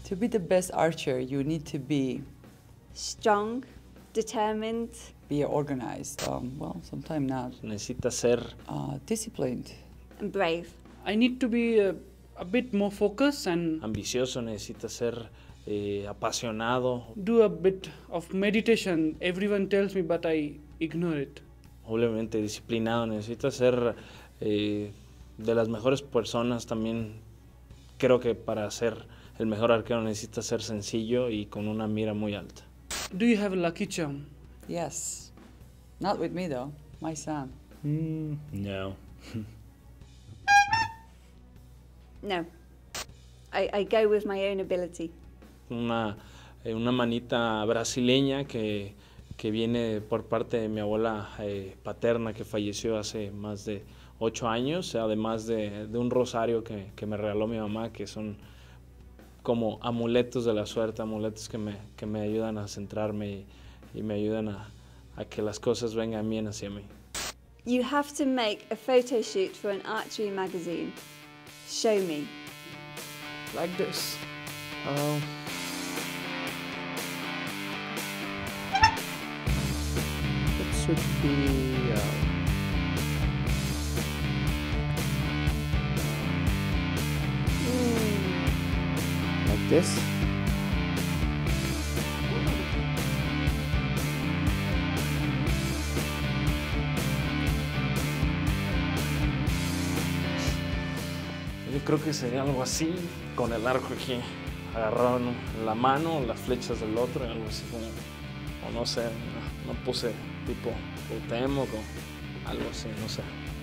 To be the best archer, you need to be strong, determined, be organized. Well, sometimes not. Necesitas ser Disciplined. and brave. I need to be a bit more focused and ambicioso, necesitas ser apasionado. do a bit of meditation. Everyone tells me, but I ignore it. Obviamente disciplinado, necesitas ser de las mejores personas también. Creo que para ser el mejor arquero necesitas ser sencillo y con una mira muy alta. Do you have a lucky charm? Yes. Not with me though. My son. No. No. I go with my own ability. Una manita brasileña que viene por parte de mi abuela paterna que falleció hace más de 8 años, además de un rosario que me regaló mi mamá, que son como amuletos de la suerte, amuletos que me ayudan a centrarme y me ayudan a que las cosas vengan bien hacia mí. You have to make a photo shoot for an archery magazine. Show me. Like this. It should be like this. Yo creo que sería algo así, con el arco aquí agarrado en la mano, las flechas del otro, algo así como, o no sé, no puse tipo Cuauhtémoc o algo así, no sé.